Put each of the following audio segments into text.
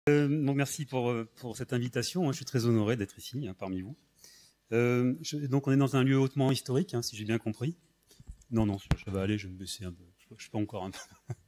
Donc merci pour cette invitation. Je suis très honoré d'être ici parmi vous. Donc on est dans un lieu hautement historique, si j'ai bien compris. Non, ça va aller, je vais me baisser un peu. Je ne suis pas encore un peu.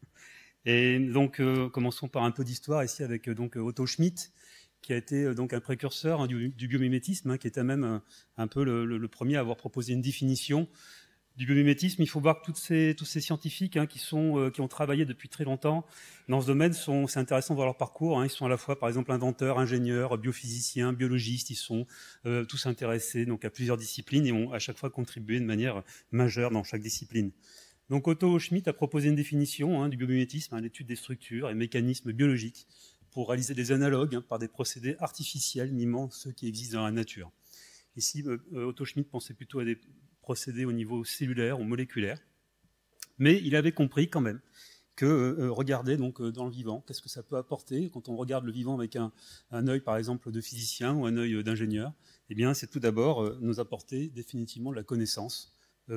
Et donc commençons par un peu d'histoire ici avec donc Otto Schmidt, qui a été donc un précurseur du biomimétisme, qui était même un peu le premier à avoir proposé une définition du biomimétisme. Il faut voir que tous ces scientifiques qui ont travaillé depuis très longtemps dans ce domaine, c'est intéressant de voir leur parcours. Ils sont à la fois, par exemple, inventeurs, ingénieurs, biophysiciens, biologistes. Ils sont tous intéressés donc à plusieurs disciplines et ont à chaque fois contribué de manière majeure dans chaque discipline. Donc Otto Schmidt a proposé une définition du biomimétisme, l'étude des structures et mécanismes biologiques pour réaliser des analogues par des procédés artificiels mimant ceux qui existent dans la nature. Ici, Otto Schmidt pensait plutôt à des procédés au niveau cellulaire ou moléculaire, mais il avait compris quand même que regarder donc dans le vivant, qu'est-ce que ça peut apporter quand on regarde le vivant avec un œil par exemple de physicien ou un œil d'ingénieur. Eh bien, c'est tout d'abord nous apporter définitivement de la connaissance.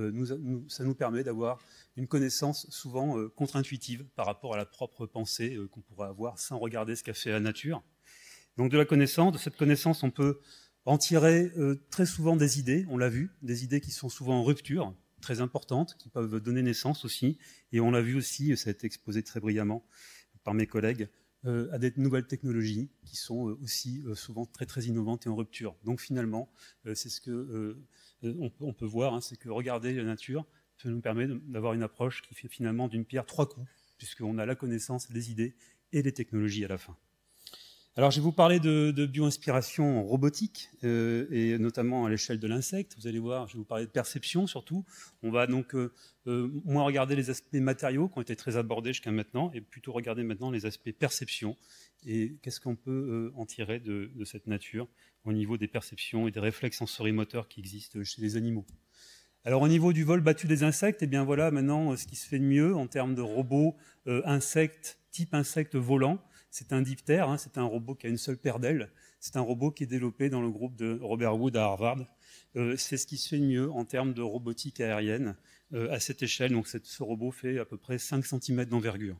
Ça nous permet d'avoir une connaissance souvent contre-intuitive par rapport à la propre pensée qu'on pourrait avoir sans regarder ce qu'a fait la nature. Donc de cette connaissance, on peut en tirer très souvent des idées, on l'a vu, des idées qui sont souvent en rupture, très importantes, qui peuvent donner naissance aussi, et on l'a vu aussi, ça a été exposé très brillamment par mes collègues, à des nouvelles technologies qui sont aussi souvent très très innovantes et en rupture. Donc finalement, c'est ce que on peut voir, c'est que regarder la nature, ça nous permet d'avoir une approche qui fait finalement d'une pierre trois coups, puisqu'on a la connaissance, les idées et les technologies à la fin. Alors, je vais vous parler de bio-inspiration robotique, et notamment à l'échelle de l'insecte. Vous allez voir, je vais vous parler de perception surtout. On va donc moins regarder les aspects matériaux qui ont été très abordés jusqu'à maintenant, et plutôt regarder maintenant les aspects perception, et qu'est-ce qu'on peut en tirer de cette nature au niveau des perceptions et des réflexes sensorimoteurs qui existent chez les animaux. Alors au niveau du vol battu des insectes, eh bien voilà maintenant ce qui se fait de mieux en termes de robots insectes, type insecte volant. C'est un diptère, c'est un robot qui a une seule paire d'ailes. C'est un robot qui est développé dans le groupe de Robert Wood à Harvard. C'est ce qui se fait de mieux en termes de robotique aérienne à cette échelle. Donc ce robot fait à peu près 5 cm d'envergure.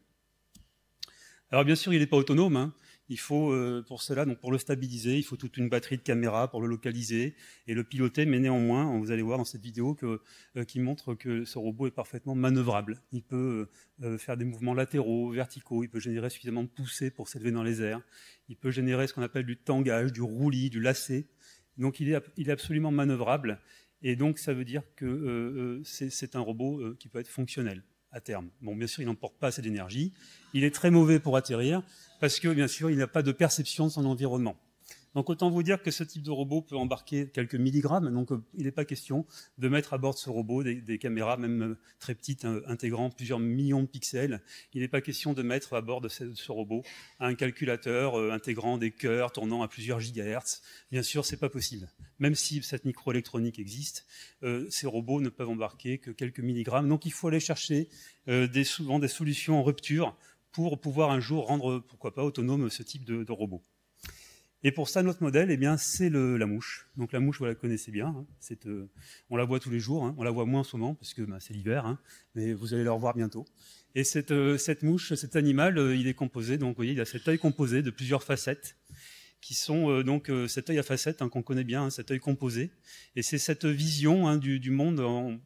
Alors bien sûr, il n'est pas autonome. Il faut, pour cela, donc pour le stabiliser, il faut toute une batterie de caméras pour le localiser et le piloter, mais néanmoins, vous allez voir dans cette vidéo qui montre que ce robot est parfaitement manœuvrable. Il peut faire des mouvements latéraux, verticaux, il peut générer suffisamment de poussées pour s'élever dans les airs, il peut générer ce qu'on appelle du tangage, du roulis, du lacet. Donc il est absolument manœuvrable, et donc ça veut dire que c'est un robot qui peut être fonctionnel à terme. Bon, bien sûr, il n'emporte pas assez d'énergie. Il est très mauvais pour atterrir parce que, bien sûr, il n'a pas de perception de son environnement. Donc, autant vous dire que ce type de robot peut embarquer quelques milligrammes. Donc, il n'est pas question de mettre à bord de ce robot des caméras, même très petites, intégrant plusieurs millions de pixels. Il n'est pas question de mettre à bord de ce robot un calculateur intégrant des cœurs tournant à plusieurs gigahertz. Bien sûr, c'est pas possible. Même si cette microélectronique existe, ces robots ne peuvent embarquer que quelques milligrammes. Donc, il faut aller chercher souvent des solutions en rupture pour pouvoir un jour rendre, pourquoi pas, autonome ce type de robot. Et pour ça, notre modèle, eh bien, c'est la mouche. Donc la mouche, vous la connaissez bien. On la voit tous les jours. On la voit moins en ce moment parce que c'est l'hiver, mais vous allez la revoir bientôt. Et cette mouche, cet animal, il est composé. Donc, vous voyez, il a cet œil composé de plusieurs facettes, qui sont donc cet œil à facettes qu'on connaît bien, cet œil composé. Et c'est cette vision du monde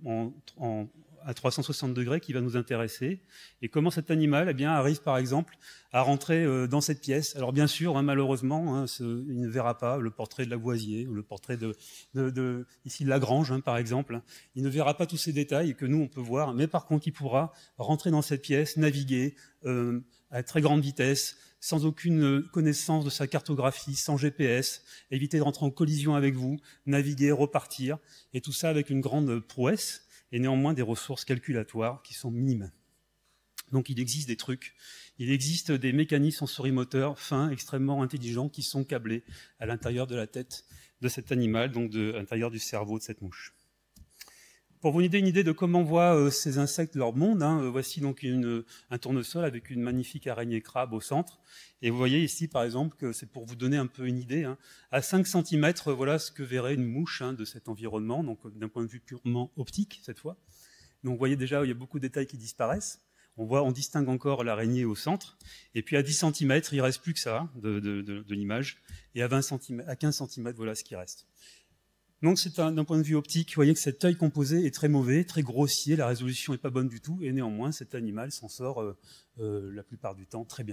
à 360 degrés qui va nous intéresser. Et comment cet animal arrive par exemple à rentrer dans cette pièce. Alors bien sûr, malheureusement, il ne verra pas le portrait de Lavoisier ou le portrait ici de Lagrange, par exemple. Il ne verra pas tous ces détails que nous on peut voir, mais par contre il pourra rentrer dans cette pièce, naviguer à très grande vitesse, sans aucune connaissance de sa cartographie, sans GPS, éviter de rentrer en collision avec vous, naviguer, repartir, et tout ça avec une grande prouesse, et néanmoins des ressources calculatoires qui sont minimes. Donc il existe des trucs, il existe des mécanismes sensorimoteurs fins, extrêmement intelligents, qui sont câblés à l'intérieur de la tête de cet animal, donc à l'intérieur du cerveau de cette mouche. Pour vous donner une idée de comment voient ces insectes leur monde, voici donc un tournesol avec une magnifique araignée crabe au centre. Et vous voyez ici, par exemple, que c'est pour vous donner un peu une idée, à 5 cm, voilà ce que verrait une mouche de cet environnement, donc d'un point de vue purement optique, cette fois. Donc vous voyez déjà, il y a beaucoup de détails qui disparaissent. on distingue encore l'araignée au centre, et puis à 10 cm, il ne reste plus que ça de l'image, et à 20 cm, à 15 cm, voilà ce qui reste. Donc d'un point de vue optique, vous voyez que cet œil composé est très mauvais, très grossier, la résolution n'est pas bonne du tout, et néanmoins cet animal s'en sort la plupart du temps très bien.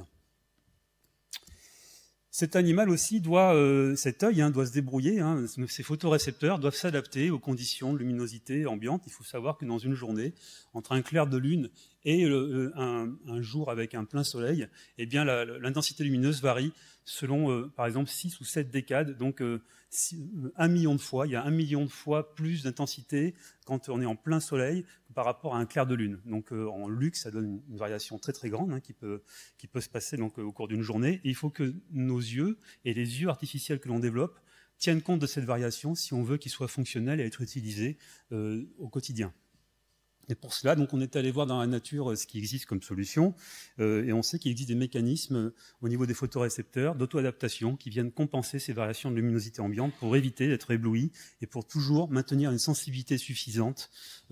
Cet animal aussi cet œil doit se débrouiller, ces photorécepteurs doivent s'adapter aux conditions de luminosité ambiante. Il faut savoir que dans une journée, entre un clair de lune et un jour avec un plein soleil, eh bien l'intensité lumineuse varie selon, par exemple, 6 ou 7 décades, donc 1 million de fois. Il y a 1 million de fois plus d'intensité quand on est en plein soleil par rapport à un clair de lune. Donc en luxe, ça donne une variation très très grande qui peut se passer donc, au cours d'une journée. Et il faut que nos yeux et les yeux artificiels que l'on développe tiennent compte de cette variation si on veut qu'ils soient fonctionnels et être utilisés au quotidien. Et pour cela, donc, on est allé voir dans la nature ce qui existe comme solution, et on sait qu'il existe des mécanismes au niveau des photorécepteurs d'auto-adaptation qui viennent compenser ces variations de luminosité ambiante pour éviter d'être ébloui et pour toujours maintenir une sensibilité suffisante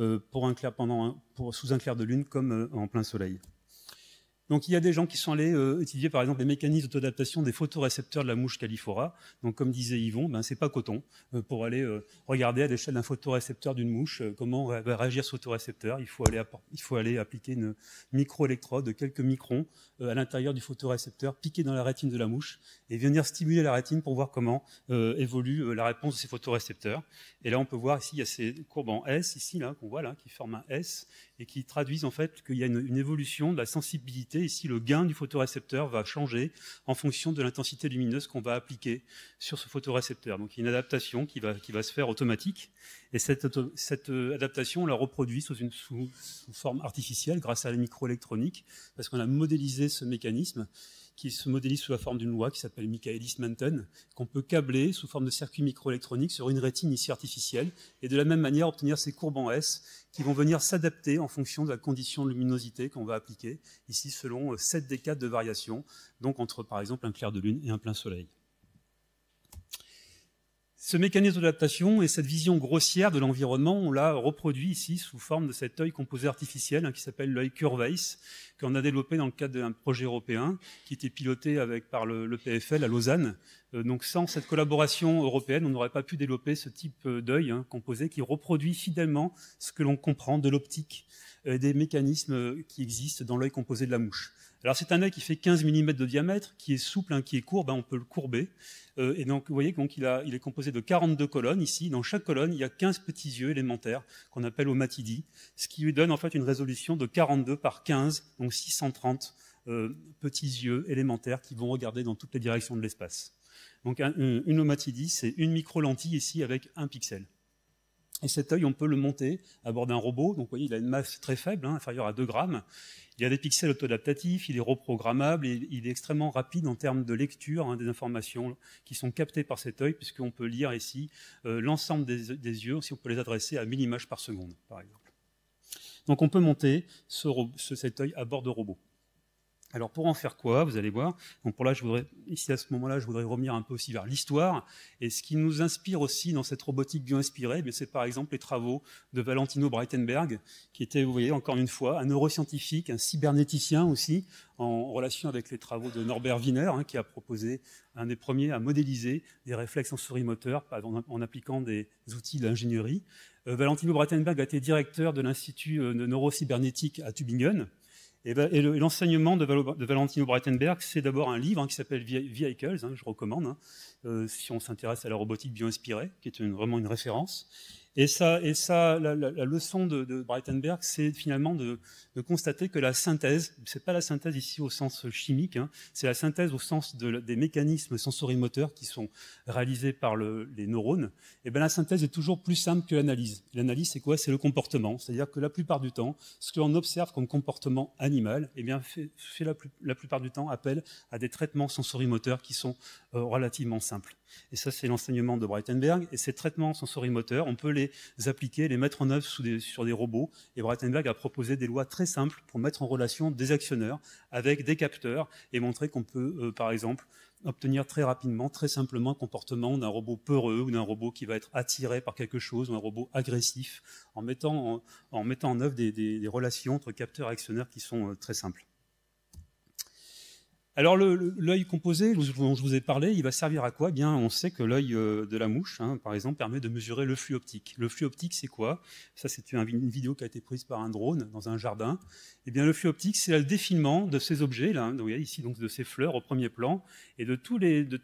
sous un clair de lune comme en plein soleil. Donc il y a des gens qui sont allés étudier par exemple les mécanismes d'auto-adaptation des photorécepteurs de la mouche Calliphora. Donc comme disait Yvon, c'est pas coton pour aller regarder à l'échelle d'un photorécepteur d'une mouche comment va réagir ce photorécepteur. Il faut aller appliquer une microélectrode de quelques microns à l'intérieur du photorécepteur, piquer dans la rétine de la mouche et venir stimuler la rétine pour voir comment évolue la réponse de ces photorécepteurs. Et là on peut voir ici il y a ces courbes en S ici là qu'on voit là qui forment un S et qui traduisent en fait qu'il y a une évolution de la sensibilité. Ici, le gain du photorécepteur va changer en fonction de l'intensité lumineuse qu'on va appliquer sur ce photorécepteur. Donc il y a une adaptation qui va se faire automatique. Et cette adaptation, on la reproduit sous forme artificielle grâce à la microélectronique, parce qu'on a modélisé ce mécanisme qui se modélise sous la forme d'une loi qui s'appelle Michaelis-Menten, qu'on peut câbler sous forme de circuit microélectronique sur une rétine ici artificielle, et de la même manière obtenir ces courbes en S qui vont venir s'adapter en fonction de la condition de luminosité qu'on va appliquer, ici selon 7 décades de variation, donc entre par exemple un clair de lune et un plein soleil. Ce mécanisme d'adaptation et cette vision grossière de l'environnement, on l'a reproduit ici sous forme de cet œil composé artificiel qui s'appelle l'œil Curvace, qu'on a développé dans le cadre d'un projet européen qui était piloté par le PFL à Lausanne. Donc sans cette collaboration européenne, on n'aurait pas pu développer ce type d'œil composé qui reproduit fidèlement ce que l'on comprend de l'optique et des mécanismes qui existent dans l'œil composé de la mouche. Alors c'est un œil qui fait 15 mm de diamètre, qui est souple, qui est courbe, on peut le courber. Et donc vous voyez qu'il est composé de 42 colonnes ici. Dans chaque colonne, il y a 15 petits yeux élémentaires qu'on appelle omatidie, ce qui lui donne en fait une résolution de 42 par 15, donc 630 petits yeux élémentaires qui vont regarder dans toutes les directions de l'espace. Donc une omatidie, c'est une micro-lentille ici avec 1 pixel. Et cet œil, on peut le monter à bord d'un robot. Donc vous voyez, il a une masse très faible, inférieure à 2 grammes. Il y a des pixels auto-adaptatifs, il est reprogrammable, et il est extrêmement rapide en termes de lecture des informations qui sont captées par cet œil, puisqu'on peut lire ici l'ensemble des yeux, si on peut les adresser à 1000 images par seconde, par exemple. Donc on peut monter cet œil à bord de robots. Alors pour en faire quoi, vous allez voir. Donc pour là, ici à ce moment-là, je voudrais revenir un peu aussi vers l'histoire. Et ce qui nous inspire aussi dans cette robotique bio-inspirée, c'est par exemple les travaux de Valentino Breitenberg, qui était, vous voyez, encore une fois, un neuroscientifique, un cybernéticien aussi, en relation avec les travaux de Norbert Wiener, qui a proposé un des premiers à modéliser des réflexes sensorimoteurs en appliquant des outils d'ingénierie. Valentino Breitenberg a été directeur de l'Institut de neurocybernétique à Tübingen. Et l'enseignement de Valentino Breitenberg, c'est d'abord un livre qui s'appelle Vehicles, je recommande, si on s'intéresse à la robotique bio-inspirée, qui est vraiment une référence. Et la leçon de Breitenberg, c'est finalement de constater que la synthèse, c'est pas la synthèse ici au sens chimique, c'est la synthèse au sens des mécanismes sensorimoteurs qui sont réalisés par les neurones. Et bien la synthèse est toujours plus simple que l'analyse. L'analyse, c'est quoi? C'est le comportement. C'est-à-dire que la plupart du temps, ce que l'on observe comme comportement animal, fait la plupart du temps appel à des traitements sensorimoteurs qui sont relativement simples. Et ça, c'est l'enseignement de Breitenberg. Et ces traitements sensorimoteurs, on peut les appliquer, les mettre en œuvre sur des robots. Et Breitenberg a proposé des lois très simples pour mettre en relation des actionneurs avec des capteurs et montrer qu'on peut, par exemple, obtenir très rapidement, très simplement un comportement d'un robot peureux ou d'un robot qui va être attiré par quelque chose, ou un robot agressif, en mettant en œuvre des relations entre capteurs et actionneurs qui sont très simples. Alors l'œil composé dont je vous ai parlé, il va servir à quoi? Eh bien, on sait que l'œil de la mouche, par exemple, permet de mesurer le flux optique. Le flux optique, c'est quoi? Ça, c'est une vidéo qui a été prise par un drone dans un jardin. Eh bien, le flux optique, c'est le défilement de ces objets là. Vous voyez ici donc de ces fleurs au premier plan et de tous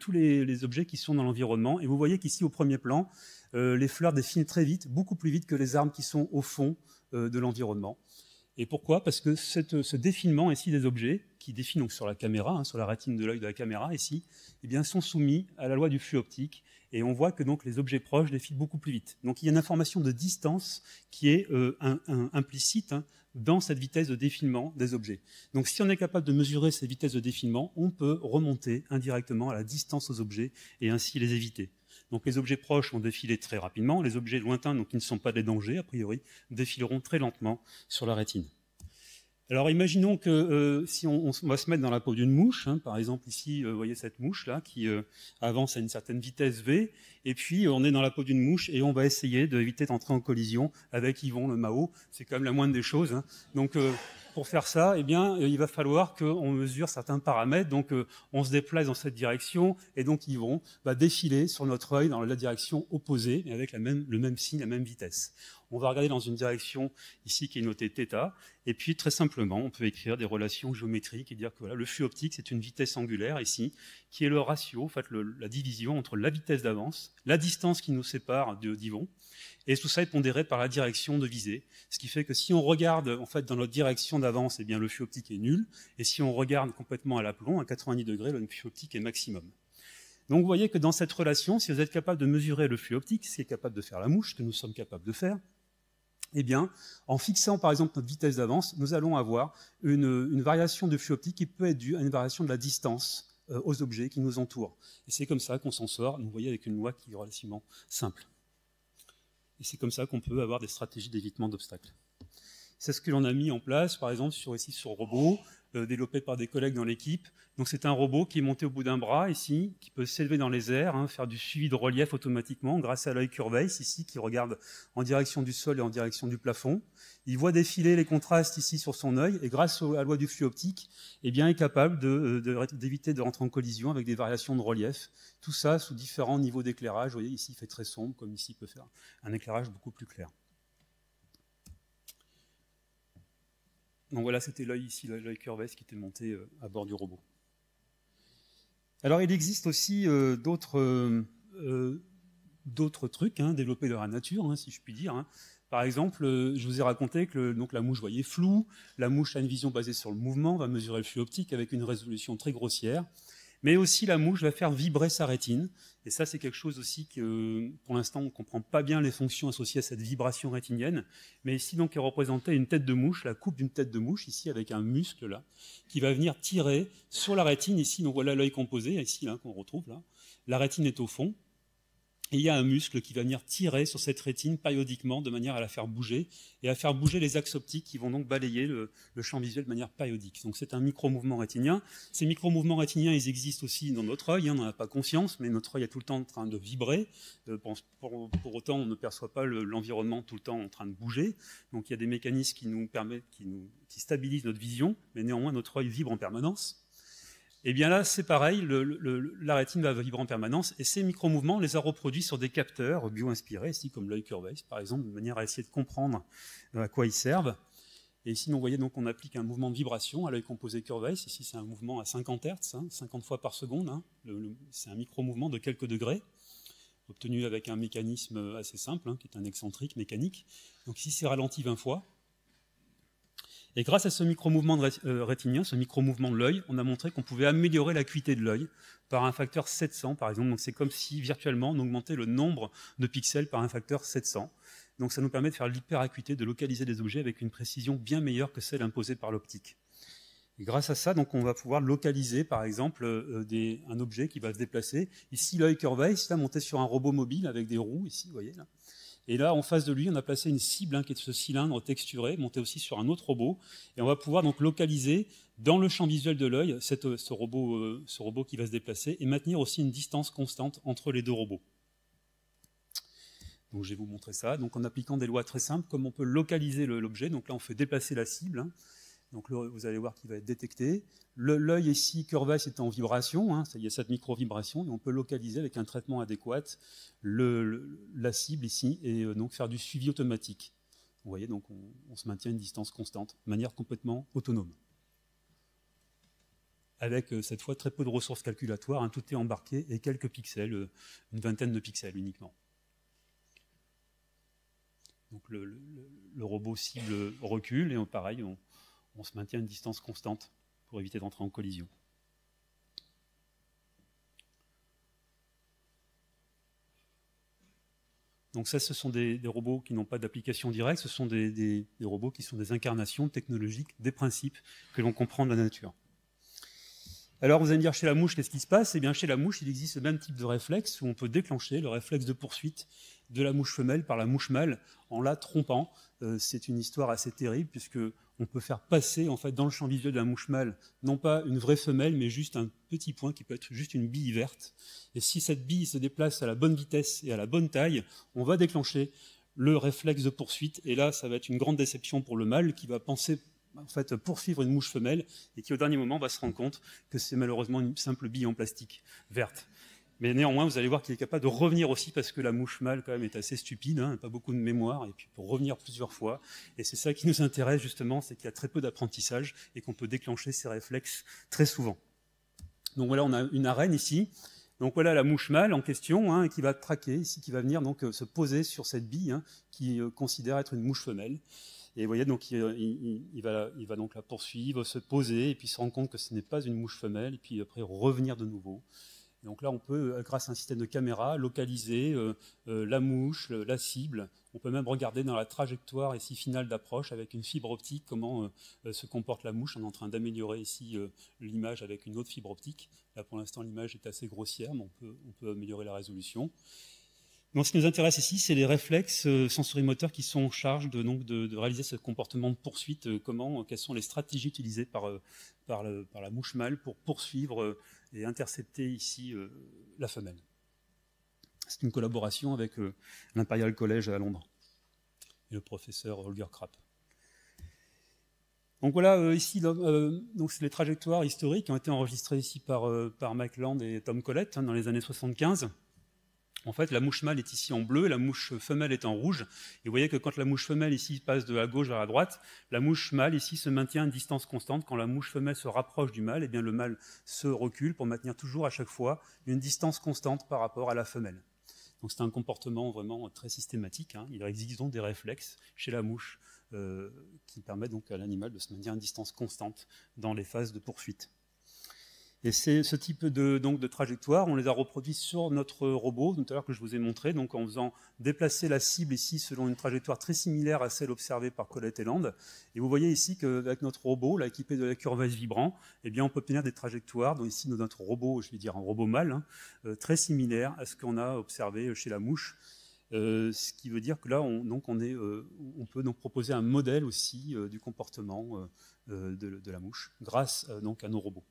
les objets qui sont dans l'environnement. Et vous voyez qu'ici au premier plan, les fleurs défilent très vite, beaucoup plus vite que les arbres qui sont au fond de l'environnement. Et pourquoi? Parce que ce défilement ici des objets, qui défilent donc sur la caméra, sur la rétine de l'œil de la caméra ici, eh bien, sont soumis à la loi du flux optique. Et on voit que donc les objets proches défilent beaucoup plus vite. Donc il y a une information de distance qui est implicite dans cette vitesse de défilement des objets. Donc si on est capable de mesurer ces vitesses de défilement, on peut remonter indirectement à la distance aux objets et ainsi les éviter. Donc les objets proches vont défiler très rapidement, les objets lointains, donc qui ne sont pas des dangers, a priori, défileront très lentement sur la rétine. Alors imaginons que si on va se mettre dans la peau d'une mouche, par exemple ici, vous voyez cette mouche-là qui avance à une certaine vitesse V, et puis on est dans la peau d'une mouche et on va essayer d'éviter d'entrer en collision avec Yvon le Mao, c'est quand même la moindre des choses. Donc pour faire ça, eh bien, il va falloir qu'on mesure certains paramètres. Donc, on se déplace dans cette direction et donc Yvon va défiler sur notre œil dans la direction opposée, mais avec le même signe, la même vitesse. On va regarder dans une direction ici qui est notée θ, et puis très simplement, on peut écrire des relations géométriques et dire que voilà, le flux optique, c'est une vitesse angulaire ici, qui est le ratio, en fait, la division entre la vitesse d'avance, la distance qui nous sépare d'Yvon, et tout ça est pondéré par la direction de visée, ce qui fait que si on regarde en fait dans notre direction d'avance, eh bien le flux optique est nul, et si on regarde complètement à l'aplomb, à 90 degrés, le flux optique est maximum. Donc vous voyez que dans cette relation, si vous êtes capable de mesurer le flux optique, ce qui est capable de faire la mouche, ce que nous sommes capables de faire, eh bien, en fixant par exemple notre vitesse d'avance, nous allons avoir une variation de flux optique qui peut être due à une variation de la distance aux objets qui nous entourent. Et c'est comme ça qu'on s'en sort, vous voyez, avec une loi qui est relativement simple. Et c'est comme ça qu'on peut avoir des stratégies d'évitement d'obstacles. C'est ce que l'on a mis en place, par exemple, sur le robot, développé par des collègues dans l'équipe. Donc c'est un robot qui est monté au bout d'un bras, ici, qui peut s'élever dans les airs, faire du suivi de relief automatiquement, grâce à l'œil Curvace, ici, qui regarde en direction du sol et en direction du plafond. Il voit défiler les contrastes ici sur son œil, et grâce à la loi du flux optique, eh bien, est capable d'éviter de rentrer en collision avec des variations de relief. Tout ça sous différents niveaux d'éclairage. Vous voyez, ici, il fait très sombre, comme ici, il peut faire un éclairage beaucoup plus clair. Donc voilà, c'était l'œil ici, l'œil Curvace qui était monté à bord du robot. Alors il existe aussi d'autres trucs développés dans la nature, si je puis dire. Par exemple, je vous ai raconté que donc, la mouche voyait flou, la mouche a une vision basée sur le mouvement, va mesurer le flux optique avec une résolution très grossière, mais aussi la mouche va faire vibrer sa rétine, et ça c'est quelque chose aussi que pour l'instant on ne comprend pas bien les fonctions associées à cette vibration rétinienne, mais ici donc est représentée une tête de mouche, la coupe d'une tête de mouche ici avec un muscle là, qui va venir tirer sur la rétine ici, donc voilà l'œil composé ici là, qu'on retrouve là, la rétine est au fond, et il y a un muscle qui va venir tirer sur cette rétine périodiquement de manière à la faire bouger et à faire bouger les axes optiques qui vont donc balayer le champ visuel de manière périodique. Donc c'est un micro-mouvement rétinien. Ces micro-mouvements rétiniens, ils existent aussi dans notre œil, on n'en a pas conscience, mais notre œil est tout le temps en train de vibrer. Pour autant, on ne perçoit pas l'environnement tout le temps en train de bouger. Donc il y a des mécanismes qui stabilisent notre vision, mais néanmoins notre œil vibre en permanence. Et bien là, c'est pareil, la rétine va vibrer en permanence, et ces micro-mouvements, on les a reproduits sur des capteurs bio-inspirés, ici comme l'œil Curvace, par exemple, de manière à essayer de comprendre à quoi ils servent. Et ici, vous voyez, donc, on applique un mouvement de vibration à l'œil composé Curvace. Ici, c'est un mouvement à 50 Hz, 50 fois par seconde. C'est un micro-mouvement de quelques degrés, obtenu avec un mécanisme assez simple, qui est un excentrique mécanique. Donc ici, c'est ralenti 20 fois. Et grâce à ce micro-mouvement rétinien, ce micro-mouvement de l'œil, on a montré qu'on pouvait améliorer l'acuité de l'œil par un facteur 700, par exemple. Donc c'est comme si, virtuellement, on augmentait le nombre de pixels par un facteur 700. Donc ça nous permet de faire l'hyperacuité, de localiser des objets avec une précision bien meilleure que celle imposée par l'optique. Et grâce à ça, donc, on va pouvoir localiser, par exemple, un objet qui va se déplacer. Ici, l'œil Curvace, là, monté sur un robot mobile avec des roues, ici, vous voyez, là. Et là, en face de lui, on a placé une cible qui est ce cylindre texturé, monté aussi sur un autre robot. Et on va pouvoir donc localiser dans le champ visuel de l'œil, ce robot qui va se déplacer, et maintenir aussi une distance constante entre les deux robots. Donc je vais vous montrer ça. Donc en appliquant des lois très simples, comme on peut localiser l'objet, donc là on fait déplacer la cible, hein. Donc là, vous allez voir qu'il va être détecté. L'œil ici, Curvace, est en vibration, hein. Il y a cette micro-vibration, et on peut localiser avec un traitement adéquat la cible ici, et donc faire du suivi automatique. Vous voyez, donc on se maintient une distance constante, de manière complètement autonome. Avec cette fois très peu de ressources calculatoires, hein, tout est embarqué, et quelques pixels, une vingtaine de pixels uniquement. Donc le robot cible recule, et pareil, on se maintient une distance constante pour éviter d'entrer en collision. Donc ça, ce sont des robots qui n'ont pas d'application directe, ce sont des robots qui sont des incarnations technologiques des principes que l'on comprend de la nature. Alors vous allez me dire, chez la mouche, qu'est-ce qui se passe? Eh bien, chez la mouche, il existe le même type de réflexe où on peut déclencher le réflexe de poursuite de la mouche femelle par la mouche mâle en la trompant. C'est une histoire assez terrible puisque on peut faire passer en fait dans le champ visuel de la mouche mâle non pas une vraie femelle mais juste un petit point qui peut être juste une bille verte. Et si cette bille se déplace à la bonne vitesse et à la bonne taille, on va déclencher le réflexe de poursuite. Et là, ça va être une grande déception pour le mâle qui va penser en fait poursuivre une mouche femelle et qui au dernier moment va se rendre compte que c'est malheureusement une simple bille en plastique verte. Mais néanmoins, vous allez voir qu'il est capable de revenir aussi parce que la mouche mâle quand même est assez stupide, hein, pas beaucoup de mémoire, et puis pour revenir plusieurs fois. Et c'est ça qui nous intéresse justement, c'est qu'il y a très peu d'apprentissage et qu'on peut déclencher ces réflexes très souvent. Donc voilà, on a une arène ici. Donc voilà la mouche mâle en question, hein, qui va traquer ici, qui va venir donc se poser sur cette bille, hein, qui considère être une mouche femelle. Et vous voyez, donc il va donc la poursuivre, se poser, et puis se rendre compte que ce n'est pas une mouche femelle, et puis après revenir de nouveau. Et donc là, on peut, grâce à un système de caméra, localiser la mouche, la cible. On peut même regarder dans la trajectoire ici finale d'approche avec une fibre optique comment se comporte la mouche. On est en train d'améliorer ici l'image avec une autre fibre optique. Là, pour l'instant, l'image est assez grossière, mais on peut améliorer la résolution. Donc, ce qui nous intéresse ici, c'est les réflexes sensorimoteurs qui sont en charge de réaliser ce comportement de poursuite. Quelles sont les stratégies utilisées par la mouche mâle pour poursuivre et intercepter ici la femelle. C'est une collaboration avec l'Imperial College à Londres et le professeur Holger Krapp. Donc voilà, ici, donc c'est les trajectoires historiques qui ont été enregistrées ici par Mike Land et Tom Collett, hein, dans les années 75. En fait, la mouche mâle est ici en bleu, la mouche femelle est en rouge. Et vous voyez que quand la mouche femelle ici passe de la gauche vers la droite, la mouche mâle ici se maintient à une distance constante. Quand la mouche femelle se rapproche du mâle, eh bien le mâle se recule pour maintenir toujours à chaque fois une distance constante par rapport à la femelle. Donc c'est un comportement vraiment très systématique, hein. Il existe donc des réflexes chez la mouche qui permettent donc à l'animal de se maintenir à une distance constante dans les phases de poursuite. Et c'est ce type de trajectoire, on les a reproduits sur notre robot, tout à l'heure que je vous ai montré, donc en faisant déplacer la cible ici selon une trajectoire très similaire à celle observée par Collett et Land. Et vous voyez ici qu'avec notre robot, là, équipé de la Curvace vibrant, eh bien, on peut obtenir des trajectoires, donc ici notre robot, je vais dire un robot mâle, hein, très similaire à ce qu'on a observé chez la mouche. Ce qui veut dire que là, on peut donc proposer un modèle aussi du comportement de la mouche grâce donc à nos robots.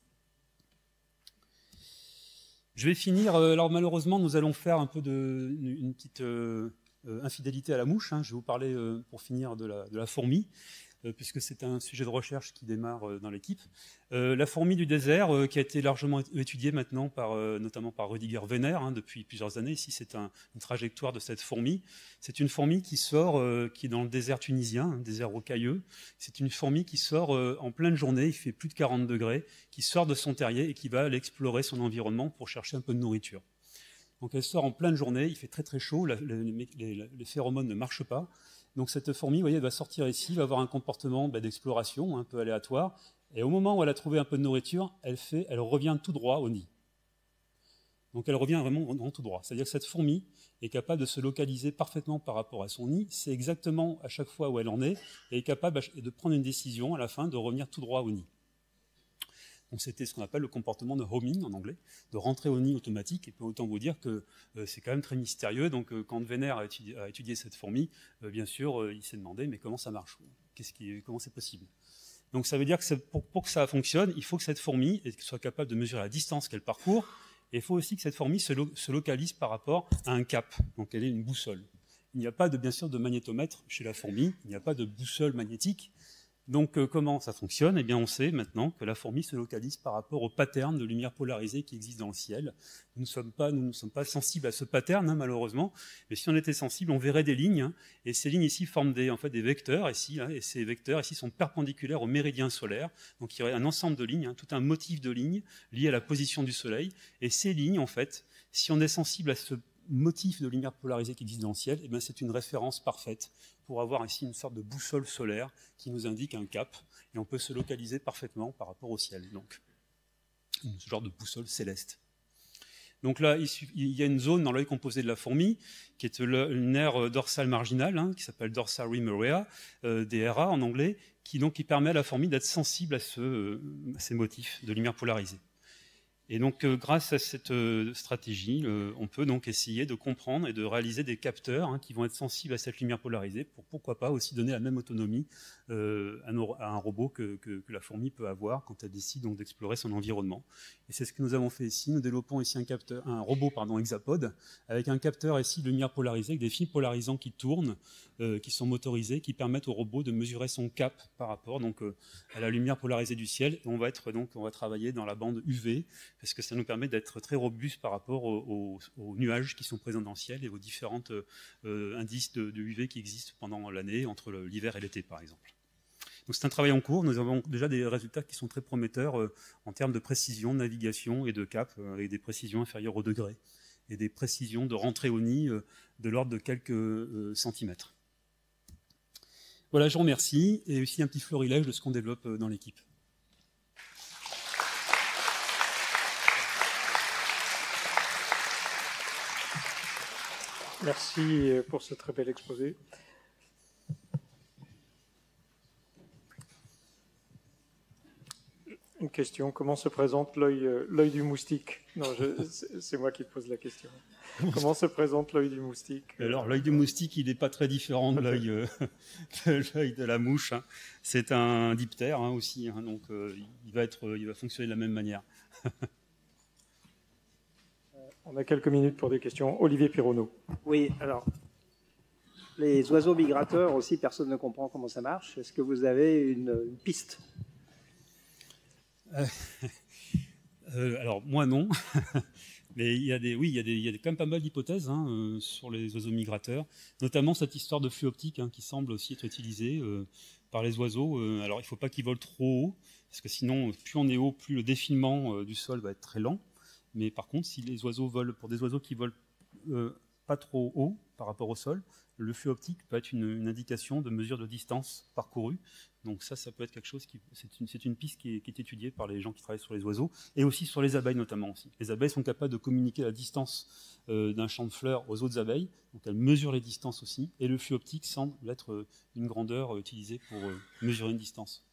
Je vais finir, alors malheureusement nous allons faire un peu une petite infidélité à la mouche, hein. Je vais vous parler pour finir de la fourmi, puisque c'est un sujet de recherche qui démarre dans l'équipe. La fourmi du désert, qui a été largement étudiée maintenant notamment par Rüdiger Wenner, hein, depuis plusieurs années. Ici c'est une trajectoire de cette fourmi. C'est une fourmi qui est dans le désert tunisien, un désert rocailleux. C'est une fourmi qui sort en pleine journée, il fait plus de 40 degrés, qui sort de son terrier et qui va aller explorer son environnement pour chercher un peu de nourriture. Donc elle sort en pleine journée, il fait très très chaud, les phéromones ne marchent pas. Donc cette fourmi, vous voyez, elle va sortir ici, va avoir un comportement d'exploration un peu aléatoire, et au moment où elle a trouvé un peu de nourriture, elle revient tout droit au nid. Donc elle revient vraiment tout droit. C'est-à-dire que cette fourmi est capable de se localiser parfaitement par rapport à son nid, c'est exactement à chaque fois où elle en est, et est capable de prendre une décision à la fin de revenir tout droit au nid. Donc c'était ce qu'on appelle le comportement de homing en anglais, de rentrer au nid automatique. Et autant vous dire que c'est quand même très mystérieux. Donc quand Wenner a étudié cette fourmi, bien sûr, il s'est demandé mais comment ça marche, comment c'est possible. Donc ça veut dire que pour que ça fonctionne, il faut que cette fourmi soit capable de mesurer la distance qu'elle parcourt, et il faut aussi que cette fourmi se localise par rapport à un cap, donc elle est une boussole. Il n'y a pas bien sûr de magnétomètre chez la fourmi, il n'y a pas de boussole magnétique. Donc comment ça fonctionne? Eh bien on sait maintenant que la fourmi se localise par rapport au pattern de lumière polarisée qui existe dans le ciel. Nous ne sommes pas sensibles à ce pattern, hein, malheureusement, mais si on était sensible, on verrait des lignes, hein, et ces lignes ici forment des vecteurs ici, hein, et ces vecteurs ici sont perpendiculaires au méridien solaire, donc il y aurait un ensemble de lignes, hein, tout un motif de lignes lié à la position du soleil, et ces lignes, en fait, si on est sensible à ce motif de lumière polarisée qui existe dans le ciel, eh bien c'est une référence parfaite pour avoir ici une sorte de boussole solaire qui nous indique un cap, et on peut se localiser parfaitement par rapport au ciel. Donc, ce genre de boussole céleste. Donc là, il y a une zone dans l'œil composé de la fourmi, qui est une aire dorsale marginale, hein, qui s'appelle dorsal rim area, DRA en anglais, qui permet à la fourmi d'être sensible à ces motifs de lumière polarisée. Et donc, grâce à cette stratégie, on peut donc essayer de comprendre et de réaliser des capteurs, hein, qui vont être sensibles à cette lumière polarisée, pour pourquoi pas aussi donner la même autonomie à un robot que la fourmi peut avoir quand elle décide donc d'explorer son environnement. Et c'est ce que nous avons fait ici. Nous développons ici un robot hexapode, avec un capteur ici de lumière polarisée, avec des fils polarisants qui tournent, qui sont motorisés, qui permettent au robot de mesurer son cap par rapport donc à la lumière polarisée du ciel. Et on va travailler dans la bande UV, parce que ça nous permet d'être très robuste par rapport aux nuages qui sont présents dans le ciel et aux différents indices de UV qui existent pendant l'année, entre l'hiver et l'été par exemple. Donc c'est un travail en cours, nous avons déjà des résultats qui sont très prometteurs en termes de précision, de navigation et de cap, avec des précisions inférieures au degré, et des précisions de rentrée au nid de l'ordre de quelques centimètres. Voilà, je vous remercie, et aussi un petit florilège de ce qu'on développe dans l'équipe. Merci pour ce très bel exposé. Une question, comment se présente l'œil du moustique? Non, c'est moi qui pose la question. Comment se présente l'œil du moustique? Alors, l'œil du moustique, il n'est pas très différent de l'œil de la mouche, hein. C'est un diptère, hein, aussi, hein, donc il va fonctionner de la même manière. On a quelques minutes pour des questions. Olivier Pironneau. Oui, alors, les oiseaux migrateurs aussi, personne ne comprend comment ça marche. Est-ce que vous avez une piste? Alors, moi non. Mais il y a quand même pas mal d'hypothèses, hein, sur les oiseaux migrateurs, notamment cette histoire de flux optique, hein, qui semble aussi être utilisée par les oiseaux. Alors, il ne faut pas qu'ils volent trop haut, parce que sinon, plus on est haut, plus le défilement du sol va être très lent. Mais par contre, si les oiseaux volent, pour des oiseaux qui volent pas trop haut par rapport au sol, le flux optique peut être une indication de mesure de distance parcourue. Donc ça peut être quelque chose c'est une piste qui est étudiée par les gens qui travaillent sur les oiseaux, et aussi sur les abeilles notamment aussi. Les abeilles sont capables de communiquer la distance d'un champ de fleurs aux autres abeilles, donc elles mesurent les distances aussi, et le flux optique semble être une grandeur utilisée pour mesurer une distance.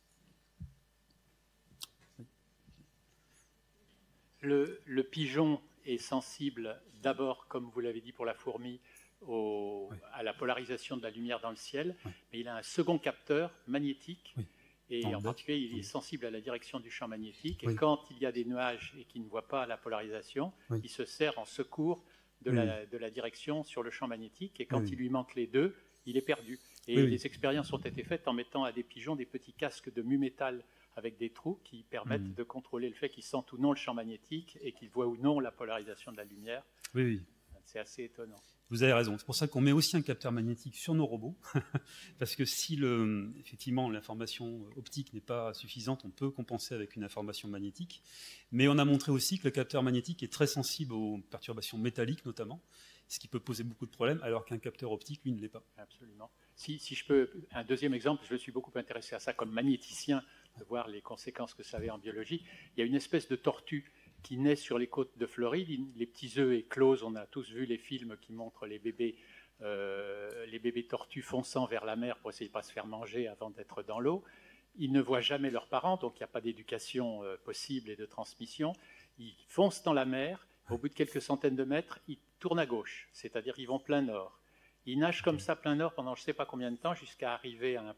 Le pigeon est sensible d'abord, comme vous l'avez dit pour la fourmi, à la polarisation de la lumière dans le ciel, mais il a un second capteur magnétique, et en particulier il est sensible à la direction du champ magnétique, et quand il y a des nuages et qu'il ne voit pas la polarisation, il se sert en secours de la direction sur le champ magnétique, et quand il lui manque les deux, il est perdu. Et les expériences ont été faites en mettant à des pigeons des petits casques de mu-métal avec des trous qui permettent de contrôler le fait qu'ils sentent ou non le champ magnétique et qu'ils voient ou non la polarisation de la lumière. Oui. C'est assez étonnant. Vous avez raison. C'est pour ça qu'on met aussi un capteur magnétique sur nos robots, parce que si effectivement l'information optique n'est pas suffisante, on peut compenser avec une information magnétique. Mais on a montré aussi que le capteur magnétique est très sensible aux perturbations métalliques notamment, ce qui peut poser beaucoup de problèmes, alors qu'un capteur optique, lui, ne l'est pas. Absolument. Si je peux, un deuxième exemple, je me suis beaucoup intéressé à ça comme magnéticien, de voir les conséquences que ça avait en biologie. Il y a une espèce de tortue qui naît sur les côtes de Floride. Les petits œufs éclosent. On a tous vu les films qui montrent les bébés tortues fonçant vers la mer pour essayer de ne pas se faire manger avant d'être dans l'eau. Ils ne voient jamais leurs parents, donc il n'y a pas d'éducation possible et de transmission. Ils foncent dans la mer. Au bout de quelques centaines de mètres, ils tournent à gauche, c'est-à-dire ils vont plein nord. Ils nagent comme ça plein nord pendant je ne sais pas combien de temps, jusqu'à arriver à un point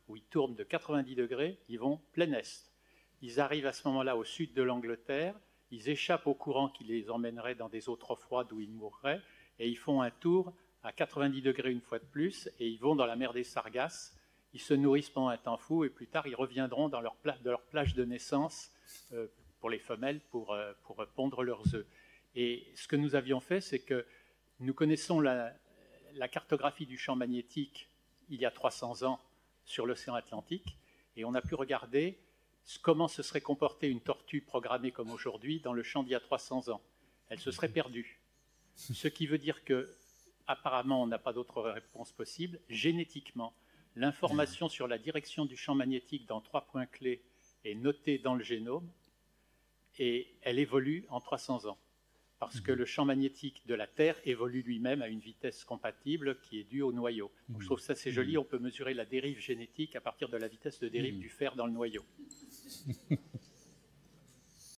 où ils tournent de 90 degrés, ils vont plein est. Ils arrivent à ce moment-là au sud de l'Angleterre, ils échappent au courant qui les emmènerait dans des eaux trop froides où ils mourraient, et ils font un tour à 90 degrés une fois de plus, et ils vont dans la mer des Sargasses. Ils se nourrissent pendant un temps fou, et plus tard, ils reviendront dans leur plage de naissance pour les femelles, pour pondre leurs œufs. Et ce que nous avions fait, c'est que nous connaissons la cartographie du champ magnétique il y a 300 ans sur l'océan Atlantique, et on a pu regarder comment se serait comportée une tortue programmée comme aujourd'hui dans le champ d'il y a 300 ans. Elle se serait perdue. Ce qui veut dire que, apparemment, on n'a pas d'autre réponse possible. Génétiquement, l'information sur la direction du champ magnétique dans 3 points clés est notée dans le génome et elle évolue en 300 ans. Parce que le champ magnétique de la Terre évolue lui-même à une vitesse compatible qui est due au noyau. Donc, je trouve ça assez joli, on peut mesurer la dérive génétique à partir de la vitesse de dérive du fer dans le noyau.